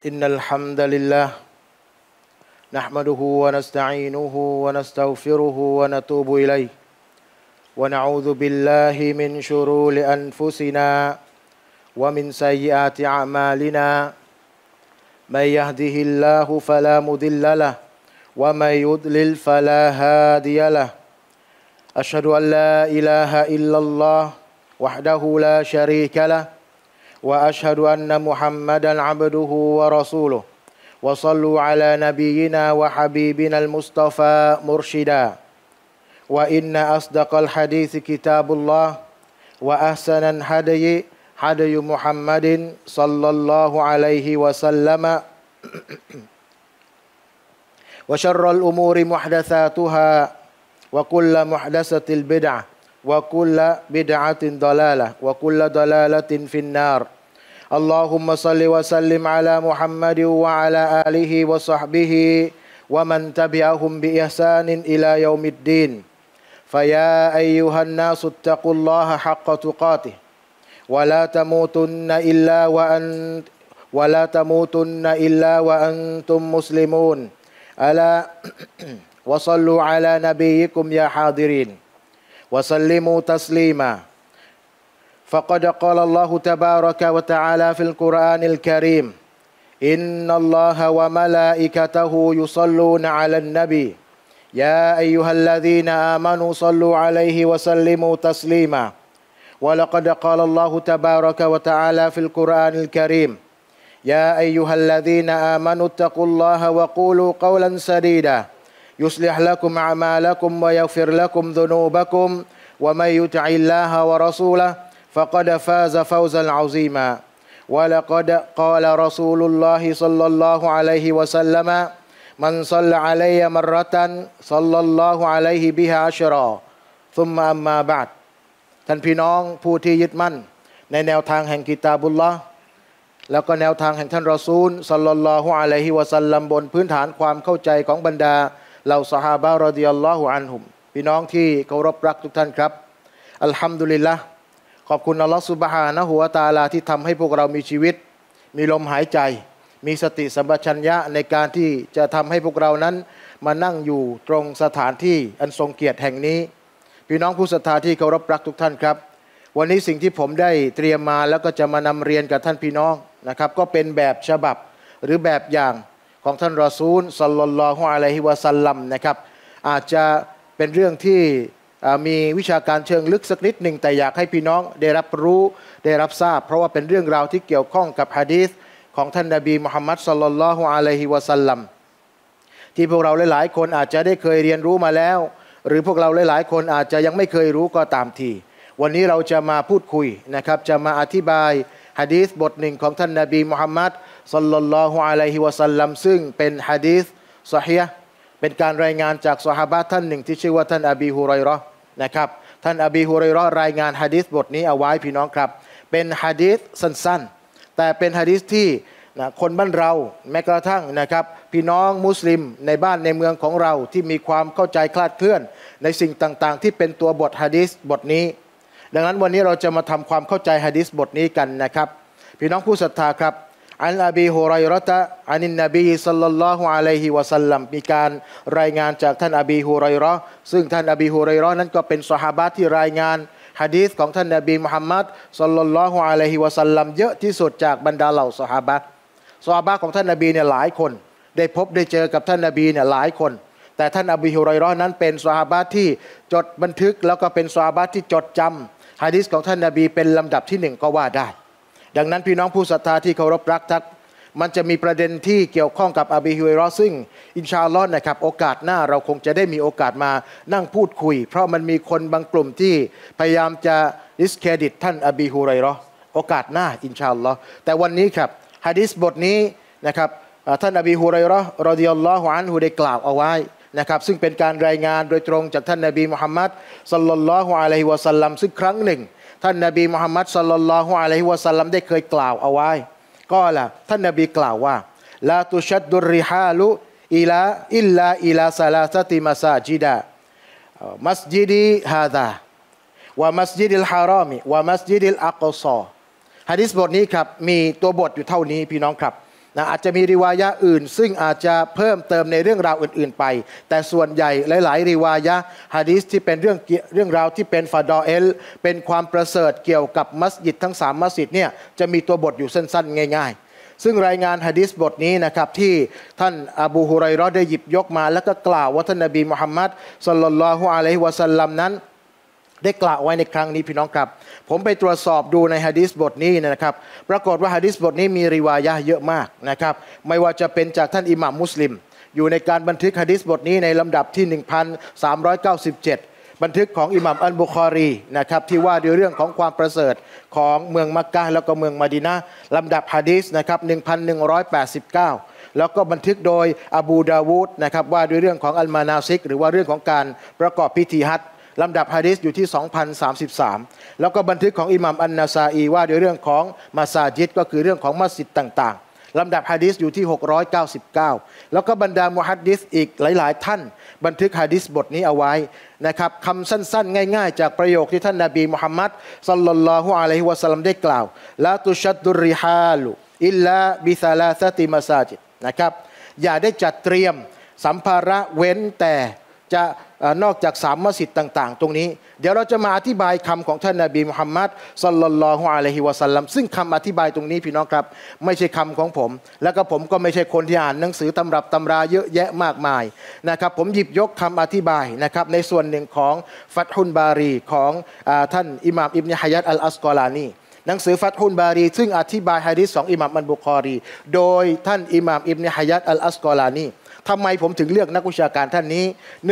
إن الحمد لله نحمده ونستعينه ونستغفره ونتوب إليه ونعوذ بالله من شرور أنفسنا ومن سيئات أعمالنا من يهده الله فلا مضل له ومن يضلل فلا هادي له أشهد أن لا إله إلا الله وحده لا شريك له وأشهد أن محمدا عبده ورسوله وصلوا على نبينا وحبيبنا المصطفى مرشدا وإن أصدق الحديث كتاب الله وأحسن الهدي هدي محمد صلى الله عليه وسلم وشر الأمور محدثاتها وكل محدثة بدعة وكل بدعة ضلالة وكل ضلالة في النار اللهم صل وسلم على محمد وعلى آله وصحبه ومن تبعهم بإحسان إلى يوم الدين فيا أيها الناس اتقوا الله حق تقاته ولا تموتن إلا وأنتم مسلمون ألا وصلوا على نبيكم يا حاضرين وسلموا تسليما فقد قال الله تبارك وتعالى في القرآن الكريم إن الله وملائكته يصلون على النبي يا أيها الذين آمنوا صلوا عليه وسلموا تسليما ولقد قال الله تبارك وتعالى في القرآن الكريم يا أيها الذين آمنوا اتقوا الله وقولوا قولا سديدا يصلح لكم أعمالكم ويغفر لكم ذنوبكم ومن يطع الله ورسوله فقد فاز فوزا عظيما ولقد قال رسول الله صلى الله عليه وسلم من صلى علي مرة صلى الله عليه بها عشرا ثم أما بعد ท่านพี่น้องผู้ที่ยึดมั่นในแนวทางแห่งกิตาบุลลอฮ์แล้วก็แนวทางแห่งท่านรอซูลศ็อลลัลลอฮุอะลัยฮิวะซัลลัมบนพื้นฐานความเข้าใจของบรรดาเหล่าซอฮาบะห์รอฎิยัลลอฮุอันฮุมพี่น้องที่เคารพรักทุกท่านครับอัลฮัมดุลิลละห์ขอบคุณอัลลอฮฺซุบฮานะฮูวะตะอาลาที่ทำให้พวกเรามีชีวิตมีลมหายใจมีสติสัมปชัญญะในการที่จะทำให้พวกเรานั้นมานั่งอยู่ตรงสถานที่อันทรงเกียรติแห่งนี้พี่น้องผู้ศรัทธาที่เคารพรักทุกท่านครับวันนี้สิ่งที่ผมได้เตรียมมาแล้วก็จะมานำเรียนกับท่านพี่น้องนะครับก็เป็นแบบฉบับหรือแบบอย่างของท่านรอซูลศ็อลลัลลอฮุอะลัยฮิวะซัลลัมนะครับอาจจะเป็นเรื่องที่มีวิชาการเชิงลึกสักนิดหนึ่งแต่อยากให้พี่น้องได้รับรู้ได้รับทราบเพราะว่าเป็นเรื่องราวที่เกี่ยวข้องกับหะดีษของท่านนบีมุฮัมมัดศ็อลลัลลอฮุอะลัยฮิวะซัลลัมที่พวกเราหลายๆคนอาจจะได้เคยเรียนรู้มาแล้วหรือพวกเราหลายๆคนอาจจะยังไม่เคยรู้ก็ตามทีวันนี้เราจะมาพูดคุยนะครับจะมาอธิบายหะดีษบทหนึ่งของท่านนบีมุฮัมมัดศ็อลลัลลอฮุอะลัยฮิวะซัลลัมซึ่งเป็นหะดีษซอฮีฮ์เป็นการรายงานจากซอฮาบะห์ท่านหนึ่งที่ชื่อว่าท่านอบีฮุรอยเราะห์นะครับท่านอบีฮุรอยเราะห์รายงานหะดีษบทนี้เอาไว้พี่น้องครับเป็นหะดีษสั้นๆแต่เป็นหะดีษที่คนบ้านเราแม้กระทั่งนะครับพี่น้องมุสลิมในบ้านในเมืองของเราที่มีความเข้าใจคลาดเคลื่อนในสิ่งต่างๆที่เป็นตัวบทหะดีษบทนี้ดังนั้นวันนี้เราจะมาทำความเข้าใจหะดีษบทนี้กันนะครับพี่น้องผู้ศรัทธาครับอันอบีฮุรอยเราะห์อานินนบีศ็อลลัลลอฮุอะลัยฮิวะซัลลัมมีการรายงานจากท่านอบีฮุรอยเราะห์ซึ่งท่านอบีฮุรอยเราะห์นั้นก็เป็นซอฮาบะห์ที่รายงานหะดีษของท่านนบีมุฮัมมัดศ็อลลัลลอฮุอะลัยฮิวะซัลลัมเยอะที่สุดจากบรรดาเหล่าซอฮาบะห์ของท่านนบีเนี่ยหลายคนได้พบได้เจอกับท่านนบีเนี่ยหลายคนแต่ท่านอบีฮุรอยเราะห์นั้นเป็นซอฮาบะห์ที่จดบันทึกแล้วก็เป็นซอฮาบะห์ที่จดจำหะดีษของท่านนบีเป็นลำดับที่หนึ่งก็ว่าได้ดังนั้นพี่น้องผู้ศรัทธาที่เคารพรักทักมันจะมีประเด็นที่เกี่ยวข้องกับอบีฮุรอยเราะห์ซึ่งอินชาอัลลอฮ์นะครับโอกาสหน้าเราคงจะได้มีโอกาสมานั่งพูดคุยเพราะมันมีคนบางกลุ่มที่พยายามจะดิสเครดิตท่านอบีฮุรอยเราะห์โอกาสหน้าอินชาอัลลอฮ์แต่วันนี้ครับหะดีษบทนี้นะครับท่านอบีฮุรอยเราะห์รอฎิยัลลอฮุอันฮุได้กล่าวเอาไว้นะครับซึ่งเป็นการรายงานโดยตรงจากท่านนบีมุฮัมมัดศ็อลลัลลอฮุอะลัยฮิวะซัลลัมซึ่งครั้งหนึ่งท่านนบีมุฮัมมัดศ็อลลัลลอฮุอะลัยฮิวะซัลลัมได้เคยกล่าวเอาไว้ก็ล่ะท่านนบีกล่าวว่าลาตุชัดดุรริฮาลุอิลลาซาลาซะติมัสาจิดะมัสยิดีฮาซาวะมัสยิดิลฮารอมิวะมัสยิดิลอักซอหะดีษบทนี้ครับมีตัวบทอยู่เท่านี้พี่น้องครับนะอาจจะมีริวายะอื่นซึ่งอาจจะเพิ่มเติมในเรื่องราวอื่นๆไปแต่ส่วนใหญ่หลายๆริวายะหะดีษที่เป็นเรื่องราวที่เป็นฟาดอเอลเป็นความประเสริฐเกี่ยวกับมัสยิดทั้ง3มัสยิดเนี่ยจะมีตัวบทอยู่สั้นๆง่ายๆซึ่งรายงานหะดีษบทนี้นะครับที่ท่านอบูฮุรอยเราะห์ได้หยิบยกมาแล้วก็กล่าวว่าท่านนบีมุฮัมมัดศ็อลลัลลอฮุอะลัยฮิวะซัลลัมนั้นได้กล่าวไว้ในครั้งนี้พี่น้องครับผมไปตรวจสอบดูในหะดีษบทนี้นะครับปรากฏว่าหะดีษบทนี้มีริวายะห์เยอะมากนะครับไม่ว่าจะเป็นจากท่านอิหม่ามมุสลิมอยู่ในการบันทึกหะดีษบทนี้ในลำดับที่ 1397 บันทึกของอิหม่ามอัลบุคอรีนะครับที่ว่าด้วยเรื่องของความประเสริฐของเมืองมักกะฮ์แล้วก็เมืองมะดีนะห์ลำดับหะดีษนะครับ 1189 แล้วก็บันทึกโดยอบูดาวูดนะครับว่าด้วยเรื่องของอัลมานาซิกหรือว่าเรื่องของการประกอบพิธีฮัจญ์ลำดับหะดีษอยู่ที่ 2033 แล้วก็บันทึกของอิหม่ามอันนาซาอีว่าด้วยเรื่องของมัสยิดก็คือเรื่องของมัสยิดต่างๆลำดับหะดีษอยู่ที่ 699 แล้วก็บรรดามุฮัดดิษอีกหลายๆท่านบันทึกหะดีษบทนี้เอาไว้นะครับคำสั้นๆง่ายๆจากประโยคที่ท่านนบีมุฮัมมัดศ็อลลัลลอฮุอะลัยฮิวะซัลลัมได้กล่าวลาตุชัดดุรริฮาลุอิลลาบิซาลาซะติมัสยิดนะครับอย่าได้จัดเตรียมสัมภาระเว้นแต่จะนอกจาก3มัสยิดต่างๆตรงนี้เดี๋ยวเราจะมาอธิบายคำของท่านนบีมุฮัมมัดศ็อลลัลลอฮุอะลัยฮิวะซัลลัมซึ่งคำอธิบายตรงนี้พี่น้องครับไม่ใช่คำของผมแล้วก็ผมก็ไม่ใช่คนที่อ่านหนังสือตำรับตำราเยอะแยะมากมายนะครับผมหยิบยกคำอธิบายนะครับในส่วนหนึ่งของฟัตฮุลบารีของท่านอิหม่ามอิบนุฮะญัรอัลอัสกอลานีหนังสือฟัตฮุลบารีซึ่งอธิบายหะดีษของอิหม่ามอัลบุคอรีโดยท่านอิหม่ามอิบนุฮะญัรอัลอัสกอลานีทำไมผมถึงเลือกนักวิชาการท่านนี้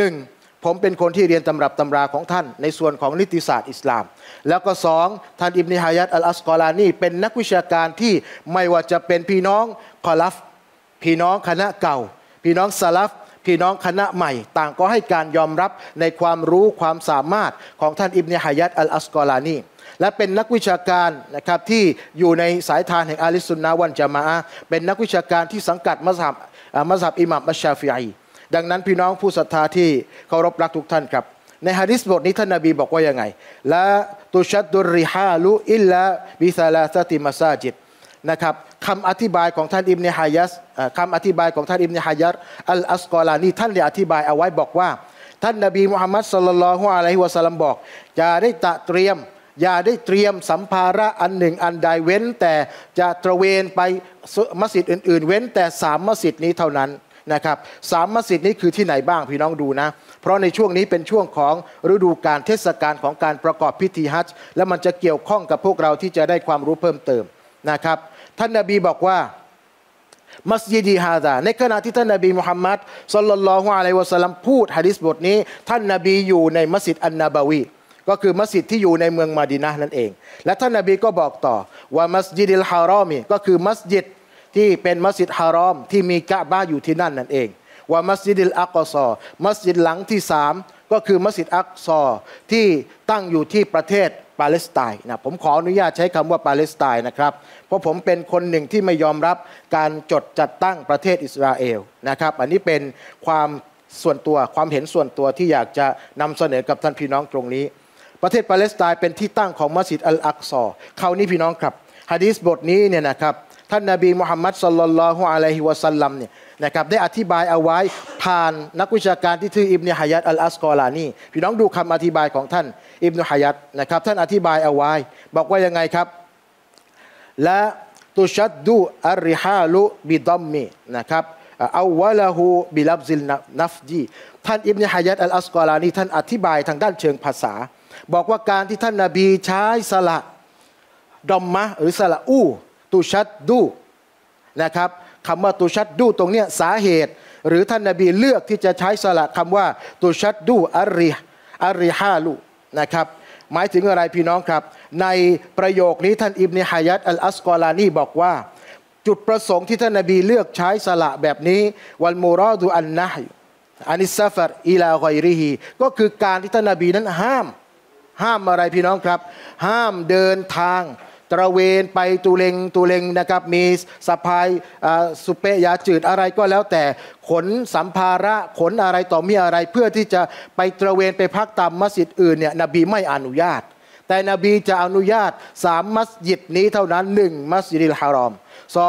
1ผมเป็นคนที่เรียนตำรับตำราของท่านในส่วนของนิติศาสตร์อิสลามแล้วก็2ท่านอิบนุฮะญัรอัลอัสกอลานีเป็นนักวิชาการที่ไม่ว่าจะเป็นพี่น้องคอลัฟพี่น้องคณะเก่าพี่น้องซะลัฟพี่น้องคณะใหม่ต่างก็ให้การยอมรับในความรู้ความสามารถของท่านอิบนุฮะญัรอัลอัสกอลานีและเป็นนักวิชาการนะครับที่อยู่ในสายทานแห่งอะห์ลิสซุนนะฮ์วัลญะมาอะฮ์เป็นนักวิชาการที่สังกัดมัซฮับอิหม่ามอัชชาฟิอีดังนั้นพี่น้องผู้ศรัทธาที่เคารพรักทุกท่านครับในหะดีษบทนี้ท่านนบีบอกว่ายังไงละตุชัดดุรริฮาลุอิลลาบิซาลาซะติมัสยิดนะครับคำอธิบายของท่านอิบนุฮะญัรคำอธิบายของท่านอิบนุฮะญัรอัลอัสกอลานีท่านได้อธิบายเอาไว้บอกว่าท่านนบีมุฮัมมัดศ็อลลัลลอฮุอะลัยฮิวะซัลลัมบอกอย่าได้เตรียมสัมภาระอันหนึ่งอันใดเว้นแต่จะตระเวนไปมัสยิดอื่นๆเว้นแต่3มัสยิดนี้เท่านั้นนะครับ3มัสยิดนี้คือที่ไหนบ้างพี่น้องดูนะเพราะในช่วงนี้เป็นช่วงของฤดูกาลเทศกาลของการประกอบพิธีฮัจญ์และมันจะเกี่ยวข้องกับพวกเราที่จะได้ความรู้เพิ่มเติมนะครับท่านนบีบอกว่ามัสยิดีฮาซาในขณะที่ท่านนบีมุฮัมมัดศ็อลลัลลอฮุอะลัยฮิวะซัลลัมพูดหะดีษบทนี้ท่านนบีอยู่ในมัสยิดอันนบาวีก็คือมัสยิดที่อยู่ในเมืองมะดีนะห์นั่นเองและท่านนบีก็บอกต่อว่ามัสยิดิลฮารอมีก็คือมัสยิดที่เป็นมัสยิดฮารอมที่มีกะบะห์อยู่ที่นั่นนั่นเองว่ามัสยิดิลอักษอมัสยิดหลังที่3ก็คือมัสยิดอักษอที่ตั้งอยู่ที่ประเทศปาเลสไตน์นะผมขออนุญาตใช้คำว่าปาเลสไตน์นะครับเพราะผมเป็นคนหนึ่งที่ไม่ยอมรับการจัดตั้งประเทศอิสราเอลนะครับอันนี้เป็นความส่วนตัวความเห็นส่วนตัวที่อยากจะนำเสนอกับท่านพี่น้องตรงนี้ประเทศปาเลสไตน์เป็นที่ตั้งของมัสยิดอัลอักษอคราวนี้พี่น้องครับหะดีษบทนี้เนี่ยนะครับท่านนบีมุฮัมมัดศ็อลลัลลอฮุอะลัยฮิวะซัลลัมเนี่ยนะครับได้อธิบายเอาไว้ผ่านนักวิชาการที่ชื่ออิบนุฮะญัรอัลอัสกอลานีพี่น้องดูคำอธิบายของท่านอิบนุฮะญัรนะครับท่านอธิบายเอาไว้บอกว่ายังไงครับละตุชัดดุอัรริฮาลุบิดัมมินะครับเอาวะละฮูบิลับซิลนัฟจีท่านอิบนุฮะญัรอัลอัสกอลานีท่านอธิบายทางด้านเชิงภาษาบอกว่าการที่ท่านนบีใช้สระดอมมะหรือสระอูตุชัดดูนะครับคำว่าตุชัดดูตรงเนี้ยสาเหตุหรือท่านนบีเลือกที่จะใช้สระคำว่าตุชัดดูอัรริฮาลุนะครับหมายถึงอะไรพี่น้องครับในประโยคนี้ท่านอิบนุฮะญัรอัลอัสกอลานีบอกว่าจุดประสงค์ที่ท่านนบีเลือกใช้สระแบบนี้วัลมูรอดุอันนะฮ์อานิสซัฟรอิลาฆอยริฮีก็คือการที่ท่านนบีนั้นห้ามอะไรพี่น้องครับห้ามเดินทางตระเวนไปตูเลงนะครับมีสะพายสุเปยาจืดอะไรก็แล้วแต่ขนสัมภาระขนอะไรต่อมีอะไรเพื่อที่จะไปตระเวนไปพักตามมัสยิดอื่นเนี่ยนบีไม่อนุญาตแต่นบีจะอนุญาต3มัสยิดนี้เท่านั้น1มัสยิดิลฮารอม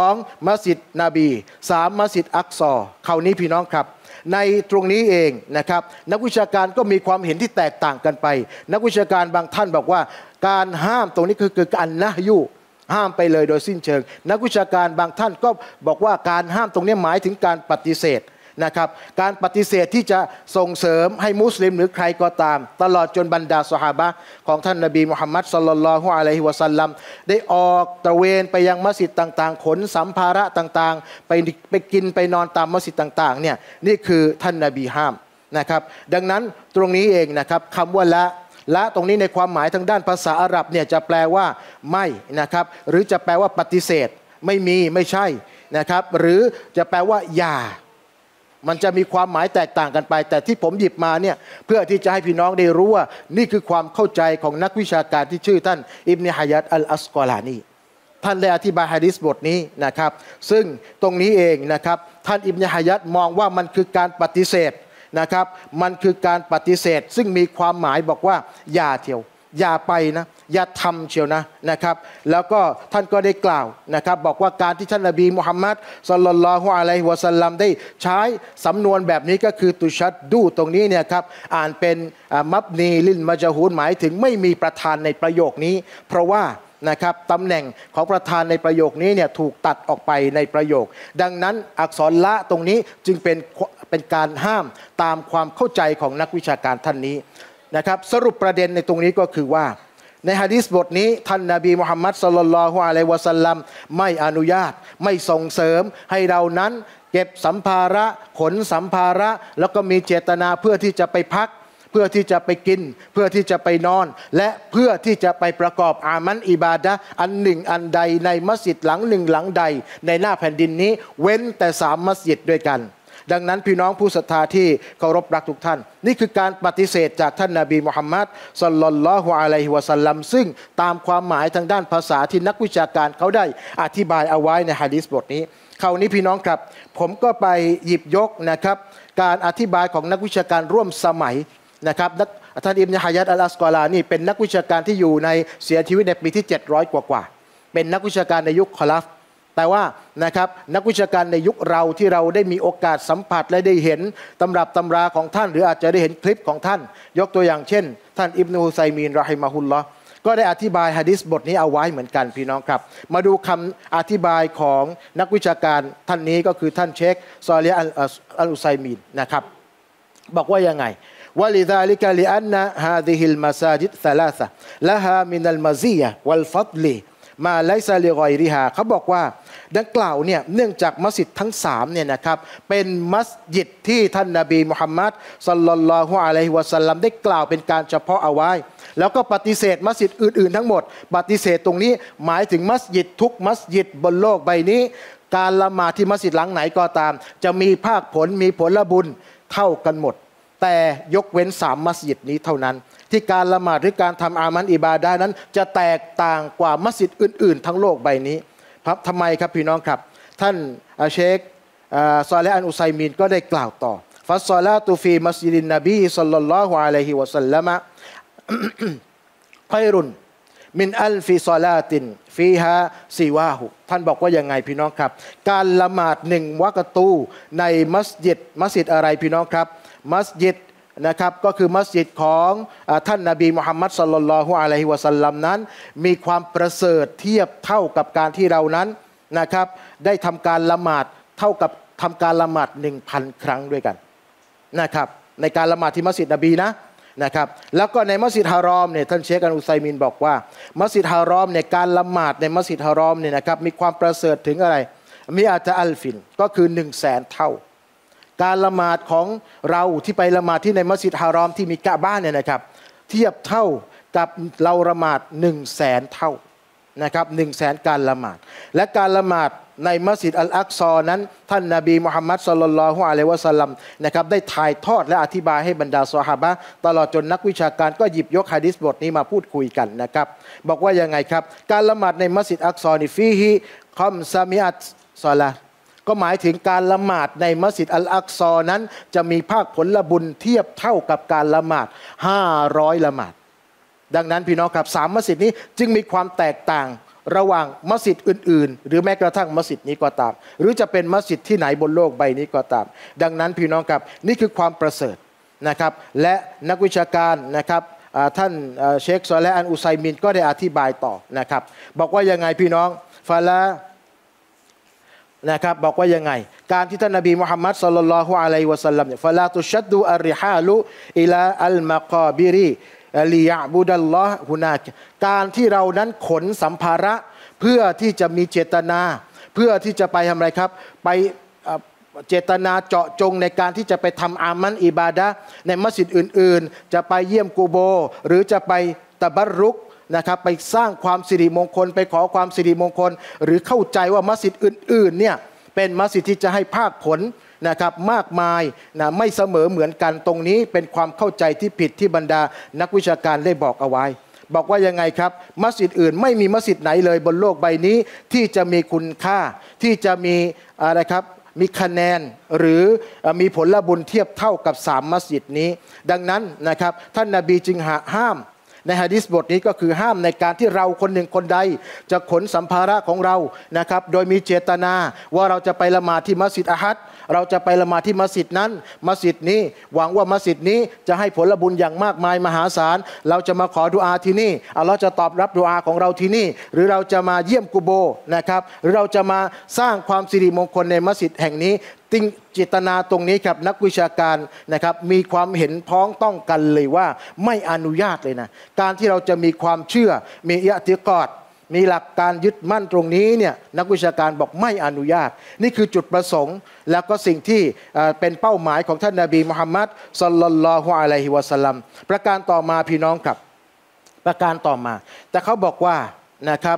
2มัสยิดนบี3มัสยิดอักซอคราวนี้พี่น้องครับในตรงนี้เองนะครับนักวิชาการก็มีความเห็นที่แตกต่างกันไปนักวิชาการบางท่านบอกว่าการห้ามตรงนี้คือการนะฮยุห้ามไปเลยโดยสิ้นเชิงนักวิชาการบางท่านก็บอกว่าการห้ามตรงนี้หมายถึงการปฏิเสธนะครับการปฏิเสธที่จะส่งเสริมให้มุสลิมหรือใครก็ตามตลอดจนบรรดาซอฮาบะห์ของท่านนบีมุฮัมมัดศ็อลลัลลอฮุอะลัยฮิวะซัลลัมได้ออกตระเวนไปยังมัสยิดต่างๆขนสัมภาระต่างๆไปกินไปนอนตามมัสยิดต่างๆเนี่ยนี่คือท่านนบีห้ามนะครับดังนั้นตรงนี้เองนะครับคำว่าละตรงนี้ในความหมายทางด้านภาษาอาหรับเนี่ยจะแปลว่าไม่นะครับหรือจะแปลว่าปฏิเสธไม่มีไม่ใช่นะครับหรือจะแปลว่าอย่ามันจะมีความหมายแตกต่างกันไปแต่ที่ผมหยิบมาเนี่ยเพื่อที่จะให้พี่น้องได้รู้ว่านี่คือความเข้าใจของนักวิชาการที่ชื่อท่านอิบนุฮะญัตอัลอัสกอลานีท่านได้อธิบายหะดีษบทนี้นะครับซึ่งตรงนี้เองนะครับท่านอิบนุฮะญัตมองว่ามันคือการปฏิเสธนะครับมันคือการปฏิเสธซึ่งมีความหมายบอกว่าอย่าเที่ยวอย่าไปนะอย่าทำเชียวนะครับแล้วก็ท่านก็ได้กล่าวนะครับบอกว่าการที่ท่านนบีมุฮัมมัดศ็อลลัลลอฮุอะลัยฮิวะซัลลัมได้ใช้สำนวนแบบนี้ก็คือตุชัดดูตรงนี้เนี่ยครับอ่านเป็นมับนีลิลมะจฮูลหมายถึงไม่มีประธานในประโยคนี้เพราะว่านะครับตำแหน่งของประธานในประโยคนี้เนี่ยถูกตัดออกไปในประโยคดังนั้นอักษรละตรงนี้จึงเป็นการห้ามตามความเข้าใจของนักวิชาการท่านนี้นะครับสรุปประเด็นในตรงนี้ก็คือว่าในหะดีษบทนี้ท่านนบีมุฮัมมัดศ็อลลัลลอฮุอะลัยฮิวะซัลลัมไม่อนุญาตไม่ส่งเสริมให้เรานั้นเก็บสัมภาระขนสัมภาระแล้วก็มีเจตนาเพื่อที่จะไปพักเพื่อที่จะไปกินเพื่อที่จะไปนอนและเพื่อที่จะไปประกอบอามันอิบาดะห์อันหนึ่งอันใดในมัสยิดหลังหนึ่งหลังใดในหน้าแผ่นดินนี้เว้นแต่3มัสยิดด้วยกันดังนั้นพี่น้องผู้ศรัทธาที่เคารพรักทุกท่านนี่คือการปฏิเสธจากท่านนบีมุฮัมมัดศ็อลลัลลอฮุอะลัยฮิวะซัลลัมซึ่งตามความหมายทางด้านภาษาที่นักวิชาการเขาได้อธิบายเอาไว้ในหะดีษบทนี้คราวนี้พี่น้องครับผมก็ไปหยิบยกนะครับการอธิบายของนักวิชาการร่วมสมัยนะครับท่านอิบนุฮะญัตอัลอัสกอลานีเป็นนักวิชาการที่อยู่ในเสียชีวิตในปีที่700กว่าเป็นนักวิชาการในยุคคอลัฟแต่ว่านะครับนักวิชาการในยุคเราที่เราได้มีโอกาสสัมผัสและได้เห็นตำรับตำราของท่านหรืออาจจะได้เห็นคลิปของท่านยกตัวอย่างเช่นท่านอิบนุฮุซัยมีนเราะฮิมะฮุลลอฮ์ก็ได้อธิบายหะดีษบทนี้เอาไว้เหมือนกันพี่น้องครับมาดูคำอธิบายของนักวิชาการท่านนี้ก็คือท่านเชคซอลิฮ์อัลอุซัยมีนนะครับบอกว่ายังไงولذلك لأن هذه المساجد ثلاثة لها من المزية والفضلมาไลซาลิกอยริฮาเขาบอกว่าดังกล่าวเนี่ยเนื่องจากมัสยิดทั้ง3เนี่ยนะครับเป็นมัสยิดที่ท่านนบีมุฮัมมัดศ็อลลัลลอฮุอะลัยฮิวะซัลลัมได้กล่าวเป็นการเฉพาะเอาไว้แล้วก็ปฏิเสธมัสยิดอื่นๆทั้งหมดปฏิเสธตรงนี้หมายถึงมัสยิดทุกมัสยิดบนโลกใบนี้การละหมาดที่มัสยิดหลังไหนก็ตามจะมีภาคผลมีผลบุญเท่ากันหมดแต่ยกเว้น3มัสยิดนี้เท่านั้นที่การละหมาดหรือการทำอามันอิบาดะห์นั้นจะแตกต่างกว่ามัสยิดอื่นๆทั้งโลกใบนี้ครับทำไมครับพี่น้องครับท่านเชคซอลิฮ์อัลอุซัยมีนก็ได้กล่าวต่อฟัสซอลาตุฟีมัสยิดินนบีศ็อลลัลลอฮุอะลัยฮิวะซัลลัมค็อยรุนมินอัลฟิศอลาตินฟีฮาซิวาฮุท่านบอกว่ายังไงพี่น้องครับการละหมาด1วะกะตูในมัสยิดอะไรพี่น้องครับมัสยิดนะครับก็คือมัสยิดของท่านนบีมุฮัมมัดศ็อลลัลลอฮุอะลัยฮิวะซัลลัมนั้นมีความประเสริฐเทียบเท่ากับการที่เรานั้นนะครับได้ทำการละหมาดเท่ากับทำการละหมาด 1,000 ครั้งด้วยกันนะครับในการละหมาดที่มัสยิดนบีนะครับแล้วก็ในมัสยิดฮารอมเนี่ยท่านเชคอัลอุซัยมินบอกว่ามัสยิดฮารอมในการละหมาดในมัสยิดฮารอมเนี่ยนะครับมีความประเสริฐถึงอะไรมีอาจจะอัลฟินก็คือ 100,000 เท่าการละหมาดของเราที่ไปละหมาดที่ในมัสยิดฮารอมที่มีกะบะห์เนี่ยนะครับเทียบเท่ากับเราละหมาด 100,000 เท่านะครับ100,000การละหมาดและการละหมาดในมัสยิดอัลอักซอนั้นท่านนบีมุฮัมมัดศ็อลลัลลอฮุอะลัยฮิวะซัลลัมนะครับได้ถ่ายทอดและอธิบายให้บรรดาซอฮาบะห์ตลอดจนนักวิชาการก็หยิบยกหะดีษบทนี้มาพูดคุยกันนะครับบอกว่ายังไงครับการละหมาดในมัสยิดอักซอนี่ฟีฮิคัมซามิอัตศอลาก็หมายถึงการละหมาดในมัสยิดอัลอักซอนั้นจะมีภาคผลบุญเทียบเท่ากับการละหมาด500ละหมาดดังนั้นพี่น้องครับ3มัสยิดนี้จึงมีความแตกต่างระหว่างมัสยิดอื่นๆหรือแม้กระทั่งมัสยิดนี้ก็ตามหรือจะเป็นมัสยิดที่ไหนบนโลกใบนี้ก็ตามดังนั้นพี่น้องครับนี่คือความประเสริฐนะครับและนักวิชาการนะครับท่านเชคซอเลห์อัลอุซัยมินก็ได้อธิบายต่อนะครับบอกว่ายังไงพี่น้องฟาลานะครับบอกว่ายังไงการที่ท่านนบีมุฮัมมัดศ็อลลัลลอฮุอะลัยฮิวะซัลลัมฟาลาตุชัดดุอัรริฮาลุอิลาอัลมะกอบิริลิยะบุดัลลอฮ์ฮุนากการที่เรานั้นขนสัมภาระเพื่อที่จะมีเจตนาเพื่อที่จะไปทำอะไรครับไปเจตนาเจาะจงในการที่จะไปทำอามันอิบาดะห์ในมัสยิดอื่นๆจะไปเยี่ยมกูโบหรือจะไปตะบัรรุกนะครับไปสร้างความสิริมงคลไปขอความสิริมงคลหรือเข้าใจว่ามัสยิดอื่นๆเนี่ยเป็นมัสยิดที่จะให้ภาคผลนะครับมากมายนะไม่เสมอเหมือนกันตรงนี้เป็นความเข้าใจที่ผิดที่บรรดานักวิชาการได้บอกเอาไว้บอกว่ายังไงครับมัสยิดอื่นไม่มีมัสยิดไหนเลยบนโลกใบนี้ที่จะมีคุณค่าที่จะมีอะไรครับมีคะแนนหรือมีผลบุญเทียบเท่ากับ3มัสยิดนี้ดังนั้นนะครับท่านนบีจึงห้ามในหะดีษบทนี้ก็คือห้ามในการที่เราคนหนึ่งคนใดจะขนสัมภาระของเรานะครับโดยมีเจตนาว่าเราจะไปละหมาดที่มัสยิดอะฮัดเราจะไปละหมาดที่มัสยิดนั้นมัสยิดนี้หวังว่ามัสยิดนี้จะให้ผลบุญอย่างมากมายมหาศาลเราจะมาขอดุอาที่นี่อัลลอฮ์จะตอบรับดุอาของเราที่นี่หรือเราจะมาเยี่ยมกุโบนะครับหรือเราจะมาสร้างความสิริมงคลในมัสยิดแห่งนี้เจตนาตรงนี้ครับนักวิชาการนะครับมีความเห็นพ้องต้องกันเลยว่าไม่อนุญาตเลยนะการที่เราจะมีความเชื่อมีอิอติกอดมีหลักการยึดมั่นตรงนี้เนี่ยนักวิชาการบอกไม่อนุญาตนี่คือจุดประสงค์แล้วก็สิ่งที่เป็นเป้าหมายของท่านนบีมุฮัมมัดศ็อลลัลลอฮุอะลัยฮิวะซัลลัมประการต่อมาพี่น้องครับประการต่อมาแต่เขาบอกว่านะครับ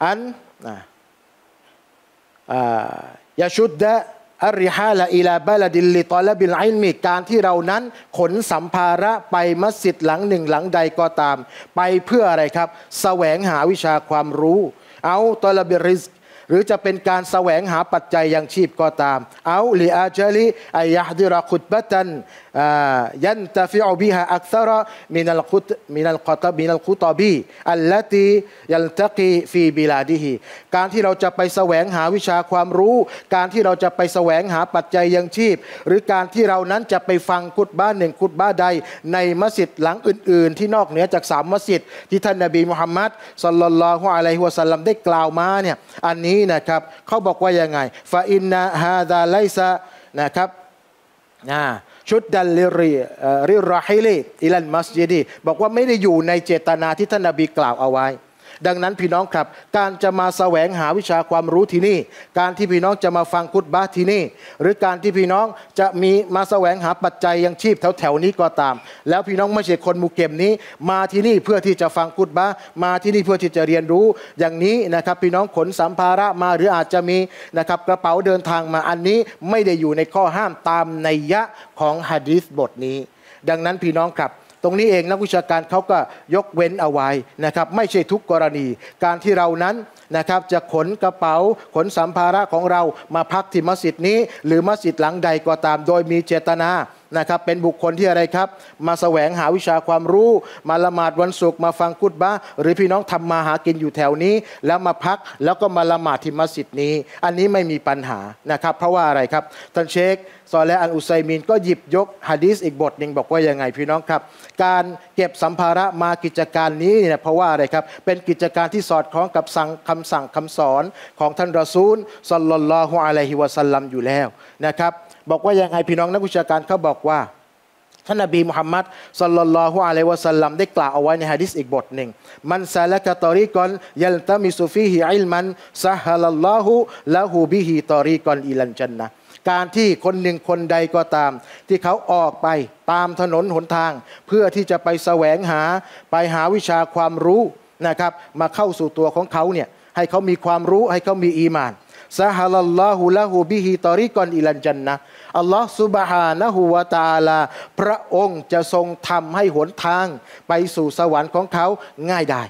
ยาชุดดะอัรริฮาลอิลาบะลดิลลิตอลบิลอิลมิการที่เรานั้นขนสัมภาระไปมัสยิดหลังหนึ่งหลังใดก็ตามไปเพื่ออะไรครับแสวงหาวิชาความรู้เอาตอลบิริซหรือจะเป็นการแสวงหาปัจจัยยังชีพก็ตามเอาลิอาจลิอัยฮดิรคุตบะตันยันตะฟิอุบิฮะอักษรมินัลคุตบีอัลลตียัลตะกีฟีบิลาดิฮิการที่เราจะไปแสวงหาวิชาความรู้การที่เราจะไปแสวงหาปัจจัยยังชีพหรือการที่เรานั้นจะไปฟังคุตบะห์หนึ่งคุตบะห์ใดในมัสยิดหลังอื่นๆที่นอกเหนือจาก3มัสยิดที่ท่านนบีมุฮัมมัดศ็อลลัลลอฮุอะลัยฮิวะซัลลัมได้กล่าวมาเนี่ยอันนี้นะครับเขาบอกว่ายังไงฟาอินนะฮาซาไลซะนะครับชุดดัลริรอฮิลีอิลันมัสยิดีบอกว่าไม่ได้อยู่ในเจตนาที่ท่านนบีกล่าวเอาไว้ดังนั้นพี่น้องครับการจะมาแสวงหาวิชาความรู้ที่นี่การที่พี่น้องจะมาฟังคุตบะห์ที่นี่หรือการที่พี่น้องจะมีมาแสวงหาปัจจัยยังชีพแถวๆนี้ก็ตามแล้วพี่น้องไม่ใช่คนมุเก็มนี้มาที่นี่เพื่อที่จะฟังคุตบะห์มาที่นี่เพื่อที่จะเรียนรู้อย่างนี้นะครับพี่น้องขนสัมภาระมาหรืออาจจะมีนะครับกระเป๋าเดินทางมาอันนี้ไม่ได้อยู่ในข้อห้ามตามนัยยะของหะดีษบทนี้ดังนั้นพี่น้องครับตรงนี้เองนักวิชาการเขาก็ยกเว้นเอาไว้นะครับไม่ใช่ทุกกรณีการที่เรานั้นนะครับจะขนกระเป๋าขนสัมภาระของเรามาพักที่มัสยิดนี้หรือมัสยิดหลังใดก็ตามโดยมีเจตนานะครับเป็นบุคคลที่อะไรครับมาแสวงหาวิชาความรู้มาละหมาดวันศุกร์มาฟังคุตบะห์หรือพี่น้องทำมาหากินอยู่แถวนี้แล้วมาพักแล้วก็มาละหมาดที่มัสยิดนี้อันนี้ไม่มีปัญหานะครับเพราะว่าอะไรครับท่านเชคซอเลห์อัลอุซัยมีนก็หยิบยกหะดีษอีกบทหนึ่งบอกว่ายังไงพี่น้องครับการเก็บสัมภาระมากิจการนี้เนี่ยเพราะว่าอะไรครับเป็นกิจการที่สอดคล้องกับคำสั่งคำสอนของท่านรอซูลศ็อลลัลลอฮุอะลัยฮิวะซัลลัมอยู่แล้วนะครับบอกว่ายังไงพี่น้องนักวิชาการเขาบอกว่าท่านนบีมุฮัมมัดศ็อลลัลลอฮุอะลัยฮิวะซัลลัมได้กล่าวเอาไว้ในหะดีษอีกบทหนึ่งมันซะละกะตอรีกอนยัลตะมิซุฟีฮิอิลมันซะฮะลัลลอฮุละฮูบิฮิตอรีกอนอิลันญันนะห์การที่คนหนึ่งคนใดก็ตามที่เขาออกไปตามถนนหนทางเพื่อที่จะไปแสวงหาวิชาความรู้นะครับมาเข้าสู่ตัวของเขาเนี่ยให้เขามีความรู้ให้เขามีอีหม่านซะฮะลัลลอฮุละฮูบิฮิตอรีกอนอิลันญันนะห์อัลลอฮฺซุบฮานะฮูวะตะอาลาพระองค์จะทรงทำให้หนทางไปสู่สวรรค์ของเขาง่ายได้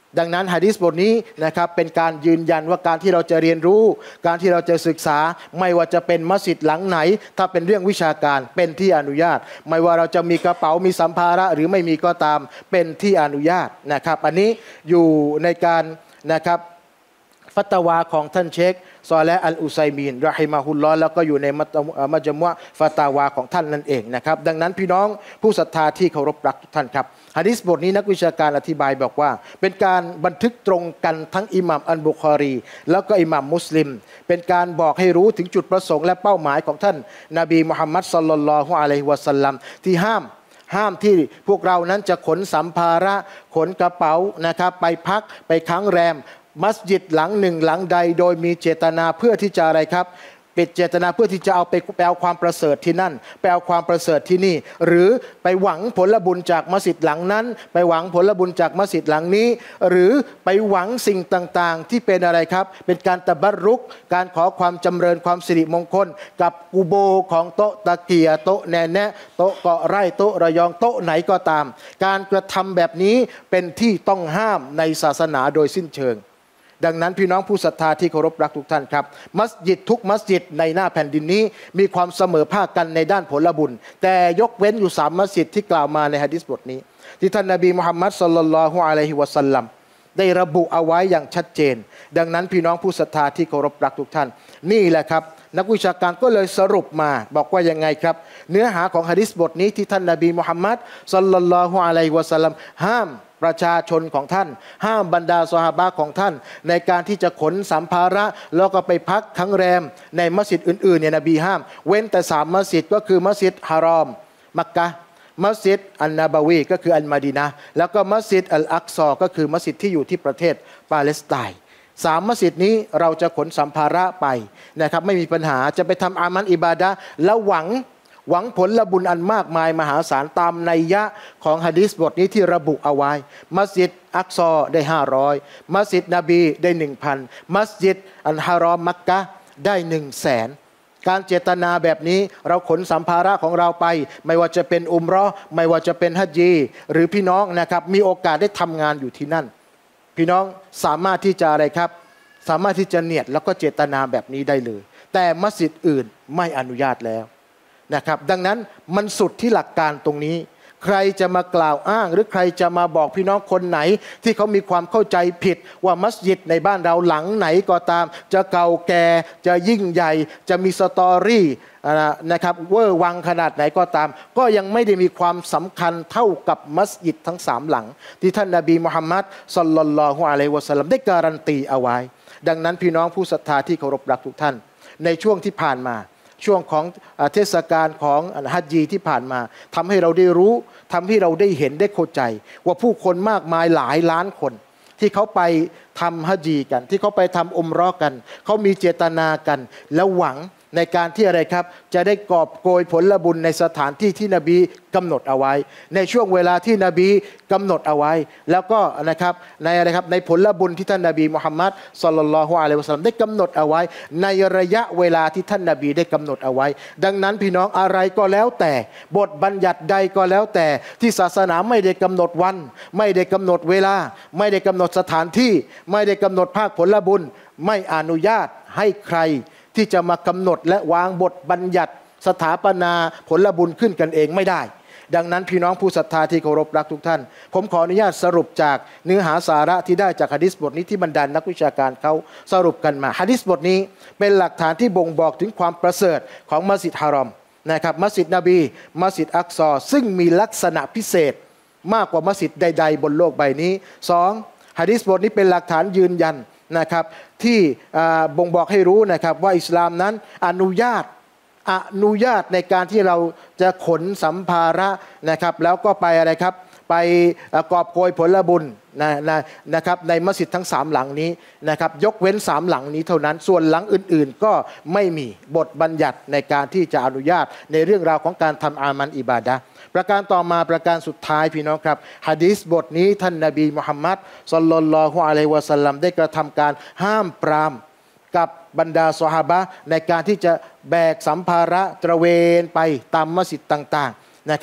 ดังนั้นหะดีษบทนี้นะครับเป็นการยืนยันว่าการที่เราจะเรียนรู้การที่เราจะศึกษาไม่ว่าจะเป็นมัสยิดหลังไหนถ้าเป็นเรื่องวิชาการเป็นที่อนุญาตไม่ว่าเราจะมีกระเป๋ามีสัมภาระหรือไม่มีก็ตามเป็นที่อนุญาตนะครับอันนี้อยู่ในการนะครับฟัตวาของท่านเชคซอเลห์อัลอุซัยมีนรอฮิมะฮุลลอฮ์แล้วก็อยู่ในมัจมุอะฟาตาวาของท่านนั่นเองนะครับดังนั้นพี่น้องผู้ศรัทธาที่เคารพรักทุกท่านครับหะดีษบทนี้นักวิชาการอธิบายบอกว่าเป็นการบันทึกตรงกันทั้งอิหม่ามอัลบุคอรีแล้วก็อิหม่ามมุสลิมเป็นการบอกให้รู้ถึงจุดประสงค์และเป้าหมายของท่านนบีมุฮัมมัดศ็อลลัลลอฮุอะลัยฮิวะซัลลัมที่ห้ามที่พวกเรานั้นจะขนสัมภาระขนกระเป๋านะครับไปพักไปค้างแรมมัสยิดหลังหนึ่งหลังใดโดยมีเจตนาเพื่อที่จะอะไรครับเป็นเจตนาเพื่อที่จะเอาไปเอาความประเสริฐที่นั่นไปเอาความประเสริฐที่นี่หรือไปหวังผลบุญจากมัสยิดหลังนั้นไปหวังผลบุญจากมัสยิดหลังนี้หรือไปหวังสิ่งต่างๆที่เป็นอะไรครับเป็นการตะบัรรุกการขอความจำเริญความสิริมงคลกับกุโบของโต๊ะตะเกียโต๊ะแนแนะโต๊ะเกาะไร่โต๊ะระยองโต๊ะไหนก็ตามการกระทำแบบนี้เป็นที่ต้องห้ามในศาสนาโดยสิ้นเชิงดังนั้นพี่น้องผู้ศรัทธาที่เคารพรักทุกท่านครับมัสยิดทุกมัสยิดในหน้าแผ่นดินนี้มีความเสมอภาคกันในด้านผลบุญแต่ยกเว้นอยู่3มัสยิดที่กล่าวมาในหะดีษบทนี้ที่ท่านนบีมุฮัมมัดศ็อลลัลลอฮุอะลัยฮิวะซัลลัมได้ระบุเอาไว้อย่างชัดเจนดังนั้นพี่น้องผู้ศรัทธาที่เคารพรักทุกท่านนี่แหละครับนักวิชาการก็เลยสรุปมาบอกว่ายังไงครับเนื้อหาของหะดีษบทนี้ที่ท่านนบีมุฮัมมัดศ็อลลัลลอฮุอะลัยฮิวะซัลลัมห้ามประชาชนของท่านห้ามบรรดาซอฮาบะห์ของท่านในการที่จะขนสัมภาระแล้วก็ไปพักค้างแรมในมัสยิดอื่นๆเนี่ยนบีห้ามเว้นแต่3มัสยิดก็คือมัสยิดฮารอมมักกะฮ์มัสยิดอันนาบาวีก็คืออันมาดีนะห์แล้วก็มัสยิดอัลอักซอก็คือมัสยิดที่อยู่ที่ประเทศปาเลสไตน์3มัสยิดนี้เราจะขนสัมภาระไปนะครับไม่มีปัญหาจะไปทำอามันอิบาดะห์แล้วหวังผลบุญอันมากมายมหาศาลตามนัยยะของหะดีษบทนี้ที่ระบุเอาไว้มัสยิดอักซอได้500มัสยิดนบีได้ 1,000 มัสยิดอันฮารอมมักกะฮ์ได้ 100,000 การเจตนาแบบนี้เราขนสัมภาระของเราไปไม่ว่าจะเป็นอุมเราะห์ไม่ว่าจะเป็นฮัจญีหรือพี่น้องนะครับมีโอกาสได้ทำงานอยู่ที่นั่นพี่น้องสามารถที่จะอะไรครับสามารถที่จะเนียดแล้วก็เจตนาแบบนี้ได้เลยแต่มัสยิดอื่นไม่อนุญาตแล้วนะครับดังนั้นมันสุดที่หลักการตรงนี้ใครจะมากล่าวอ้างหรือใครจะมาบอกพี่น้องคนไหนที่เขามีความเข้าใจผิดว่ามัสยิดในบ้านเราหลังไหนก็ตามจะเก่าแก่จะยิ่งใหญ่จะมีสตอรี่นะครับเวอร์วังขนาดไหนก็ตามก็ยังไม่ได้มีความสำคัญเท่ากับมัสยิดทั้ง3หลังที่ท่านนบีมุฮัมมัดศ็อลลัลลอฮุอะลัยฮิวะซัลลัมได้การันตีเอาไว้ดังนั้นพี่น้องผู้ศรัทธาที่เคารพรักทุกท่านในช่วงที่ผ่านมาช่วงของเทศกาลของฮัจญีที่ผ่านมาทำให้เราได้รู้ทำให้เราได้เห็นได้เข้าใจว่าผู้คนมากมายหลายล้านคนที่เขาไปทำฮัจญีกันที่เขาไปทำอุมเราะห์กันเขามีเจตนากันแล้วหวังในการที่อะไรครับจะได้กอบโกยผลบุญในสถานที่ที่นบีกำหนดเอาไว้ในช่วงเวลาที่นบีกำหนดเอาไว้แล้วก็นะครับในอะไรครับในผลบุญที่ท่านนบีมุฮัมมัดศ็อลลัลลอฮุอะลัยฮิวะซัลลัมได้กำหนดเอาไว้ในระยะเวลาที่ท่านนบีได้กำหนดเอาไว้ดังนั้นพี่น้องอะไรก็แล้วแต่บทบัญญัติใดก็แล้วแต่ที่ศาสนาไม่ได้กำหนดวันไม่ได้กำหนดเวลาไม่ได้กำหนดสถานที่ไม่ได้กำหนดภาคผลบุญไม่อนุญาตให้ใครที่จะมากำหนดและวางบทบัญญัติสถาปนาผลบุญขึ้นกันเองไม่ได้ดังนั้นพี่น้องผู้ศรัทธาที่เคารพรักทุกท่านผมขออนุญาตสรุปจากเนื้อหาสาระที่ได้จากหะดีษบทนี้ที่บรรดานักวิชาการเขาสรุปกันมาหะดีษบทนี้เป็นหลักฐานที่บ่งบอกถึงความประเสริฐของมัสยิดฮารอมนะครับมัสยิดนบีมัสยิดอักซอซึ่งมีลักษณะพิเศษมากกว่ามัสยิดใดๆบนโลกใบนี้2หะดีษบทนี้เป็นหลักฐานยืนยันนะครับที่บ่งบอกให้รู้นะครับว่าอิสลามนั้นอนุญาตในการที่เราจะขนสัมภาระนะครับแล้วก็ไปอะไรครับไปกอบโกยผลบุญนะครับในมัสยิดทั้ง3หลังนี้นะครับยกเว้น3หลังนี้เท่านั้นส่วนหลังอื่นๆก็ไม่มีบทบัญญัติในการที่จะอนุญาตในเรื่องราวของการทำอามันอิบาดะห์ประการต่อมาประการสุดท้ายพี่น้องครับหะดีษบทนี้ท่านนบีมุฮัมมัดศ็อลลัลลอฮุอะลัยฮิวะซัลลัมได้กระทำการห้ามปรามกับบรรดาซอฮาบะห์ในการที่จะแบกสัมภาระตระเวนไปตามมัสยิดต่างๆนะครับ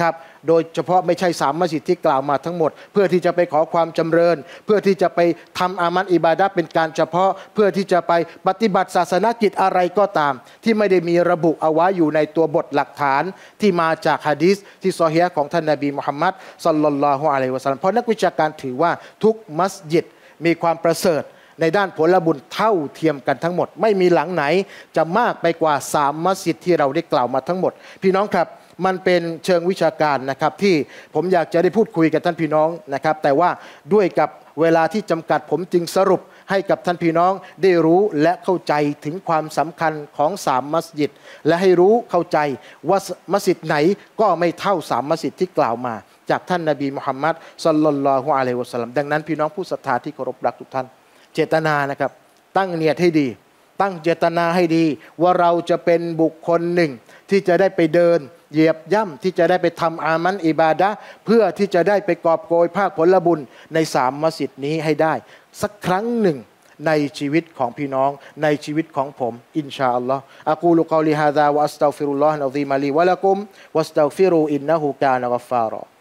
โดยเฉพาะไม่ใช่3 มัสยิดที่กล่าวมาทั้งหมดเพื่อที่จะไปขอความจำเริญเพื่อที่จะไปทำอามัลอิบาดะห์เป็นการเฉพาะเพื่อที่จะไปปฏิบัติศาสนกิจอะไรก็ตามที่ไม่ได้มีระบุเอาไว้อยู่ในตัวบทหลักฐานที่มาจากหะดีษที่ซอฮีฮ์ของท่านนบีมุฮัมมัดศ็อลลัลลอฮุอะลัยฮิวะซัลลัมเพราะนักวิชาการถือว่าทุกมัสยิดมีความประเสริฐในด้านผลบุญเท่าเทียมกันทั้งหมดไม่มีหลังไหนจะมากไปกว่า3 มัสยิดที่เราได้กล่าวมาทั้งหมดพี่น้องครับมันเป็นเชิงวิชาการนะครับที่ผมอยากจะได้พูดคุยกับท่านพี่น้องนะครับแต่ว่าด้วยกับเวลาที่จำกัดผมจึงสรุปให้กับท่านพี่น้องได้รู้และเข้าใจถึงความสำคัญของ3 มัสยิดและให้รู้เข้าใจว่ามัสยิดไหนก็ไม่เท่า3 มัสยิดที่กล่าวมาจากท่านนบีมุฮัมมัดศ็อลลัลลอฮุอะลัยฮิวะซัลลัมดังนั้นพี่น้องผู้ศรัทธาที่เคารพรักทุกท่านเจตนานะครับตั้งเนียดให้ดีตั้งเจตนาให้ดีว่าเราจะเป็นบุคคลหนึ่งที่จะได้ไปเดินเหยียบย่ำที่จะได้ไปทำอามัลอิบาดะห์เพื่อที่จะได้ไปกอบโกยภาคผลบุญใน3 มัสยิดนี้ให้ได้สักครั้งหนึ่งในชีวิตของพี่น้องในชีวิตของผมอินชาอัลลอฮ์อะกูลุกอลิฮาซาวะอัสตัฆฟิรุลลอฮ์นะซีมะลีวะละกุมวัสตัฆฟิรูอินนะฮูกานะกัฟฟารอ